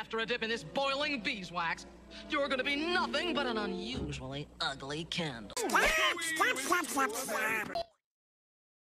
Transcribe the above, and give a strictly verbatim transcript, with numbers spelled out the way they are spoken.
after a dip in this boiling beeswax, you're gonna be nothing but an unusually ugly candle. Stop, stop, stop, stop, stop.